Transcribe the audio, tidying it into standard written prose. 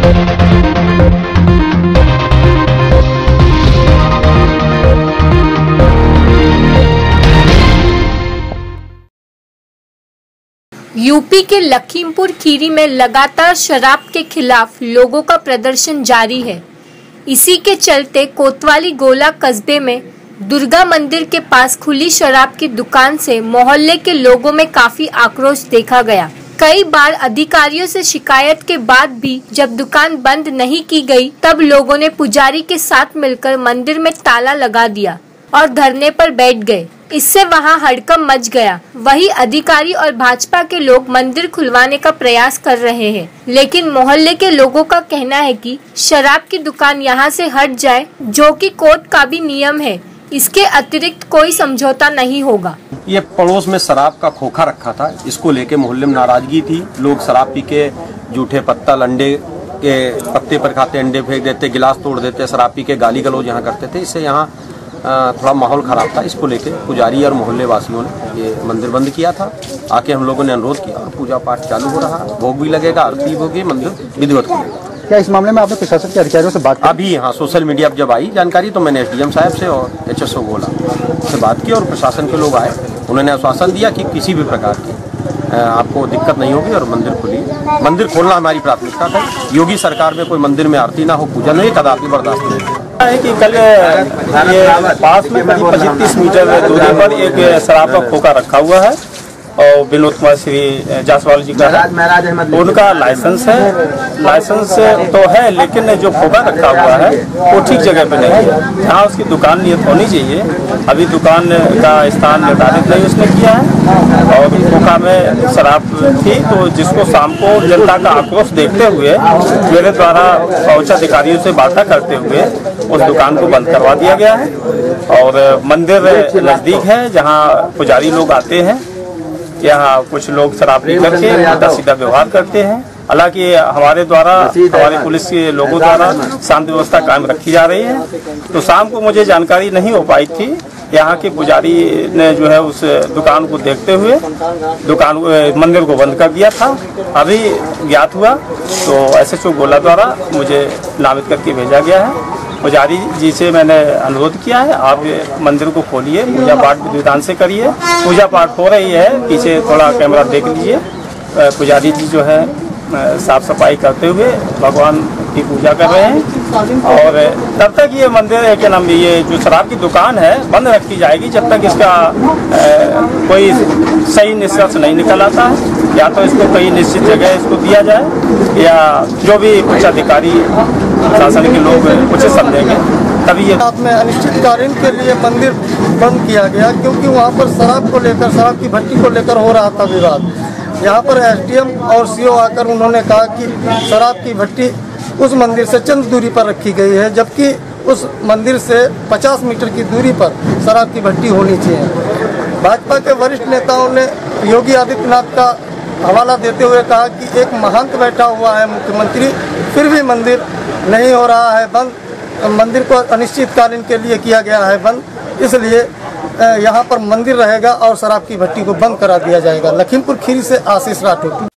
UP के लखीमपुर खीरी में लगातार शराब के खिलाफ लोगों का प्रदर्शन जारी है। इसी के चलते कोतवाली गोला कस्बे में दुर्गा मंदिर के पास खुली शराब की दुकान से मोहल्ले के लोगों में काफी आक्रोश देखा गया। कई बार अधिकारियों से शिकायत के बाद भी जब दुकान बंद नहीं की गई, तब लोगों ने पुजारी के साथ मिलकर मंदिर में ताला लगा दिया और धरने पर बैठ गए। इससे वहां हड़कंप मच गया। वही अधिकारी और भाजपा के लोग मंदिर खुलवाने का प्रयास कर रहे हैं, लेकिन मोहल्ले के लोगों का कहना है कि शराब की दुकान यहां से हट जाए, जो कि कोर्ट का भी नियम है। इसके अतिरिक्त कोई समझौता नहीं होगा। ये पड़ोस में शराब का खोखा रखा था, इसको लेके मोहल्ले में नाराजगी थी। लोग शराब पी के जूठे पत्तल अंडे के पत्ते पर खाते, अंडे फेंक देते, गिलास तोड़ देते, शराब पी के गाली गलौज यहाँ करते थे। इससे यहाँ थोड़ा माहौल खराब था। इसको लेके पुजारी और मोहल्ले वासियों ने ये मंदिर बंद किया था। आके हम लोगों ने अनुरोध किया और पूजा पाठ चालू हो रहा है, भोग भी लगेगा, आरती होगी, मंदिर विधिवत खुलेगा। क्या इस मामले में आपने प्रशासन के अधिकारियों से बात की? अभी हाँ, सोशल मीडिया पर जब आई जानकारी तो मैंने एसडीएम साहब से और HSO गोला से बात की और प्रशासन के लोग आए। उन्होंने आश्वासन दिया कि किसी भी प्रकार की आपको दिक्कत नहीं होगी और मंदिर खुली। मंदिर खोलना हमारी प्राथमिकता है। योगी सरकार में कोई मंदिर में आरती ना हो, पूजा नहीं, कदापि बर्दाश्त नहीं है कि कल ये पास में करीब 25-30 मीटर दूरी पर एक शराब का खोखा रखा हुआ है और विनोद कुमार श्री जायसवाल जी का है। उनका लाइसेंस है, लाइसेंस तो है, लेकिन जो खोखा रखा हुआ है वो ठीक जगह पे नहीं है जहाँ उसकी दुकान नियत होनी चाहिए। अभी दुकान का स्थान निर्धारित नहीं उसने किया है और खोखा में शराब थी, तो जिसको शाम को जनता का आक्रोश देखते हुए मेरे द्वारा उच्च अधिकारियों से वार्ता करते हुए उस दुकान को बंद करवा दिया गया है। और मंदिर नजदीक है जहाँ पुजारी लोग आते हैं। यहाँ कुछ लोग शराब पी करके उल्टा सीधा व्यवहार करते हैं। हालांकि हमारे द्वारा, हमारे पुलिस के लोगों द्वारा शांति व्यवस्था कायम रखी जा रही है। तो शाम को मुझे जानकारी नहीं हो पाई थी, यहाँ के पुजारी ने जो है उस दुकान को देखते हुए मंदिर को बंद कर दिया था। अभी ज्ञात हुआ तो SHO गोला द्वारा मुझे नामित करके भेजा गया है। पुजारी जी से मैंने अनुरोध किया है, आप मंदिर को खोलिए, पूजा पाठ विधि विधान से करिए। पूजा पाठ हो रही है, पीछे थोड़ा कैमरा देख लीजिए। पुजारी जी जो है साफ सफाई करते हुए भगवान की पूजा कर रहे हैं और तब तक ये मंदिर के नाम ये जो शराब की दुकान है बंद रखी जाएगी जब तक इसका कोई सही निष्कर्ष नहीं निकल आता है। या तो इसको कहीं निश्चित जगह इसको दिया जाए या जो भी कुछ अधिकारी शासन के लोग उचित समझेंगे तभी ये। रात में अनिश्चितकालीन के लिए मंदिर बंद किया गया क्योंकि वहाँ पर शराब को लेकर, शराब की भट्टी को लेकर हो रहा था विवाद। यहाँ पर SDM और CO आकर उन्होंने कहा कि शराब की भट्टी उस मंदिर से चंद दूरी पर रखी गई है, जबकि उस मंदिर से 50 मीटर की दूरी पर शराब की भट्टी होनी चाहिए। भाजपा के वरिष्ठ नेताओं ने योगी आदित्यनाथ का हवाला देते हुए कहा कि एक महंत बैठा हुआ है मुख्यमंत्री, फिर भी मंदिर नहीं हो रहा है बंद। मंदिर को अनिश्चितकालीन के लिए किया गया है बंद, इसलिए यहाँ पर मंदिर रहेगा और शराब की भट्टी को बंद करा दिया जाएगा। लखीमपुर खीरी से आशीष राठौर।